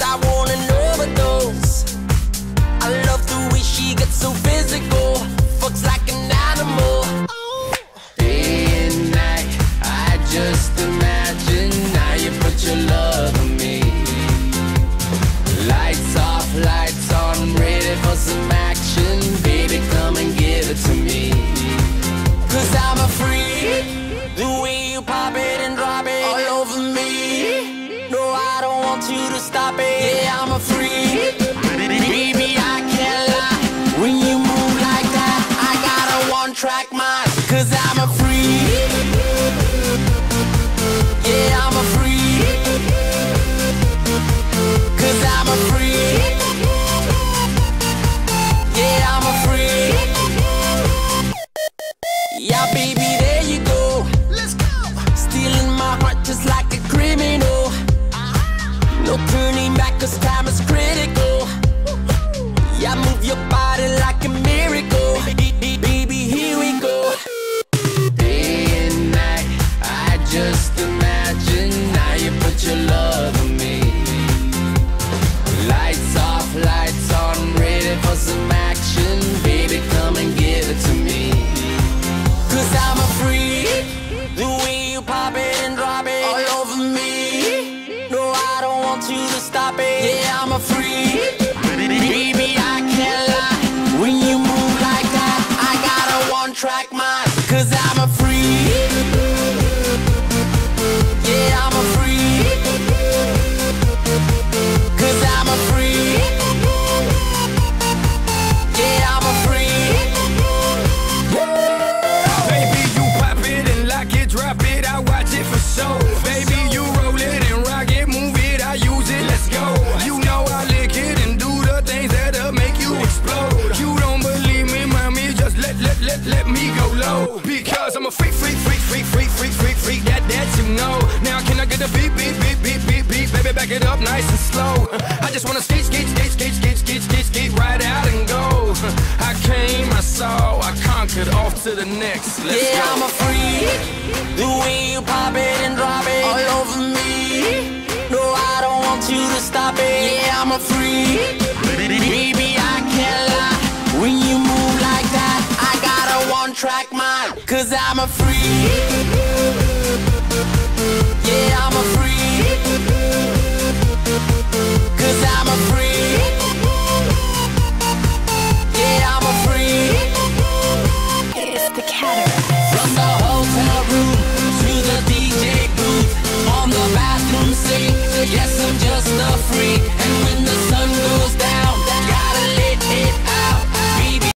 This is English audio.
I want an overdose. I love the way she gets so physical, fucks like an animal. Day and night, I just imagine how you put your love on me. Lights off, lights on, ready for some action. Baby, come and give it to me. Cause I'm a freak, the way you pop it and drop it all over me. No, I don't want you to stop it. Yeah, I'm a freak, baby, I can't lie. When you move like that, I got a one-track mind. Cause I'm a freak, yeah, I'm a freak. Cause I'm a freak, yeah, I'm a freak. Yeah, baby, there you go. Let's go. Stealing my heart just like a criminal. No turning back, cause time is critical. Yeah, move your body like a miracle. Baby, here we go. Day and night, I just imagine how you put your love on me. Lights off, lights on, ready for some action. Baby, come and give it to me. Cause I'm a freak, the way you pop it and drop it all over me. No, I don't want you to stop it. Yeah, I'm a freak, baby, I can't lie. When you move like that, I got a one-track mind. Cause I'm a freak, yeah, I'm a freak. Cause I'm a freak, yeah, I'm a freak. Baby, you pop it and lock it, drop it, I watch it for show. Baby, you roll it and rock it, move it, I use it, let's go. You know I lick it and do the things that'll make you explode. You don't believe me, mommy, just let me go low. Because I'm a freak, that you know. Now can I get a beat, baby, back it up nice and slow. I just wanna skate right out and go. I came, I saw, I conquered, off to the next. Let's yeah, go. I'm a freak, the way you pop it and drop it all over me. No, I don't want you to stop it. Yeah, I'm a freak, baby, I can't lie. When you move like that, I got a one-track mind. Cause I'm a freak, yeah, I'm a freak.